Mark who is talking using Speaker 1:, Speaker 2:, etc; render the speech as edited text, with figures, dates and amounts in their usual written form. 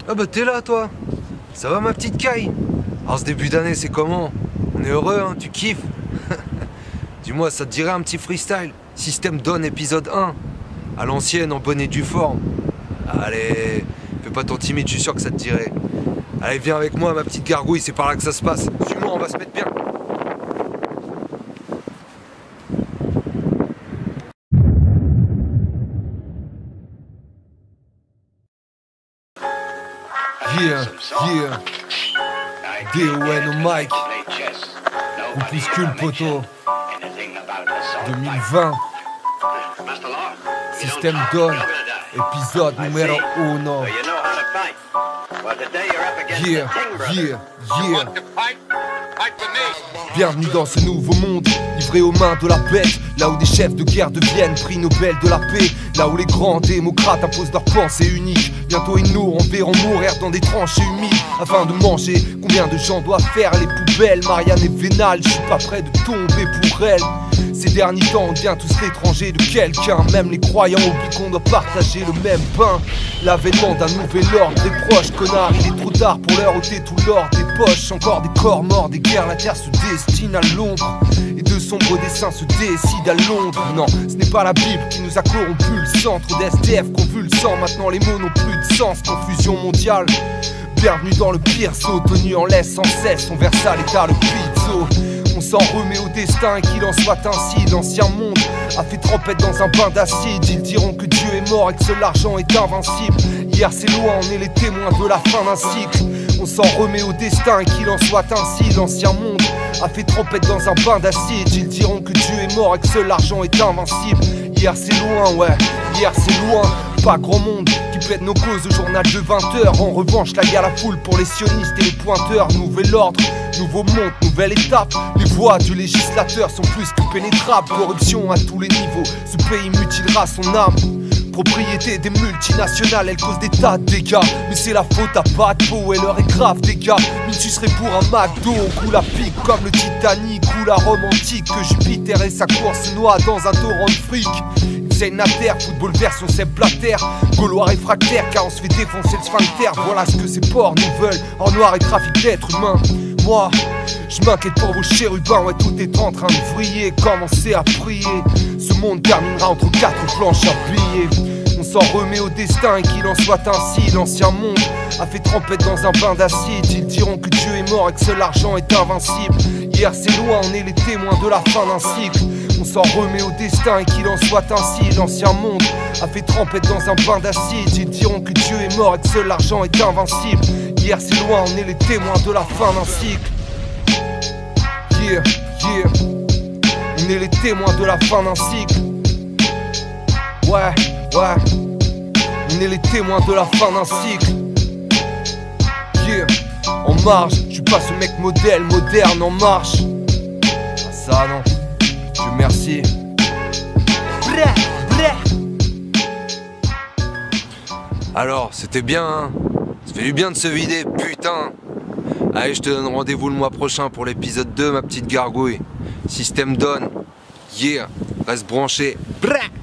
Speaker 1: Ah bah t'es là toi. Ça va ma petite Kai? Alors ce début d'année c'est comment? On est heureux hein, tu kiffes? Dis-moi, ça te dirait un petit freestyle? Système Dawn épisode 1. À l'ancienne, en bonne et due forme. Allez, fais pas ton timide, je suis sûr que ça te dirait. Allez, viens avec moi ma petite gargouille, c'est par là que ça se passe. Suis-moi, on va se mettre bien. Yeah. D.O.N. au mic. Groupuscule poteau. 2020. Système Dawn. Épisode numéro 1. Yeah. Bienvenue dans ce nouveau monde, livré aux mains de la bête. Là où des chefs de guerre deviennent prix Nobel de la paix. Là où les grands démocrates imposent leur pensée unique. Bientôt ils nous enverront mourir dans des tranchées humides afin de manger. Combien de gens doivent faire les poubelles? Marianne est vénale, je suis pas prêt de tomber pour elle. Ces derniers temps on devient tous l'étranger de quelqu'un. Même les croyants oublient qu'on doit partager le même pain. L'avènement d'un nouvel ordre des proches, connard, il est trop tard pour leur ôter tout l'or des poches. Encore des corps morts, des guerres, la terre se destine à l'ombre. Et de sombres dessins se décident à Londres. Non, ce n'est pas la Bible qui nous a corrompu le sang. Trop d'SDF qu'on vu le sang, maintenant les mots n'ont plus de sens. Confusion mondiale, bienvenue dans le pire saut. Tenu en laisse sans cesse, on verse à l'état le pizzo. On s'en remet au destin, qu'il en soit ainsi. L'ancien monde a fait trempette dans un bain d'acide. Ils diront que Dieu est mort et que seul l'argent est invincible. Hier c'est loin, on est les témoins de la fin d'un cycle. On s'en remet au destin, qu'il en soit ainsi. L'ancien monde a fait trempette dans un bain d'acide. Ils diront que Dieu est mort et que seul l'argent est invincible. Hier c'est loin, ouais, hier c'est loin. Pas grand monde qui plaide nos causes au journal de 20h. En revanche, là y a la foule pour les sionistes et les pointeurs. Nouvel ordre, nouveau monde, nouvelle étape. Les voix du législateur sont plus que pénétrables. Corruption à tous les niveaux, ce pays mutilera son âme. Propriété des multinationales, elle cause des tas de dégâts. Mais c'est la faute à pas de peau et l'heure est grave, des gars. Mintu serait pour un McDo, on coule à pic comme le Titanic. Ou la Rome antique, que Jupiter et sa course noie dans un torrent de fric. Nater, football version Sepp Blatter. Gaulois réfractaire car on se fait défoncer le sphincter. Voilà ce que ces porcs nous veulent, en noir et trafic d'êtres humains. Moi, je m'inquiète pour vos chérubins. Ouais, tout est en train de vriller, commencez à prier. Ce monde terminera entre quatre planches à billets. On s'en remet au destin et qu'il en soit ainsi. L'ancien monde a fait trempette dans un bain d'acide. Ils diront que Dieu est mort et que seul l'argent est invincible. Hier c'est loin, on est les témoins de la fin d'un cycle. On s'en remet au destin et qu'il en soit ainsi. L'ancien monde a fait trempette dans un bain d'acide. Ils diront que Dieu est mort et que seul l'argent est invincible. Hier c'est loin, on est les témoins de la fin d'un cycle. Yeah. On est les témoins de la fin d'un cycle. Ouais. On est les témoins de la fin d'un cycle. Yeah. En marche, je suis pas ce mec modèle, moderne en marche. Ah ça non. Dieu merci. Alors, c'était bien, hein? Ça fait du bien de se vider, putain. Allez, je te donne rendez-vous le mois prochain pour l'épisode 2, ma petite gargouille. Système Dawn. Yeah, reste branché.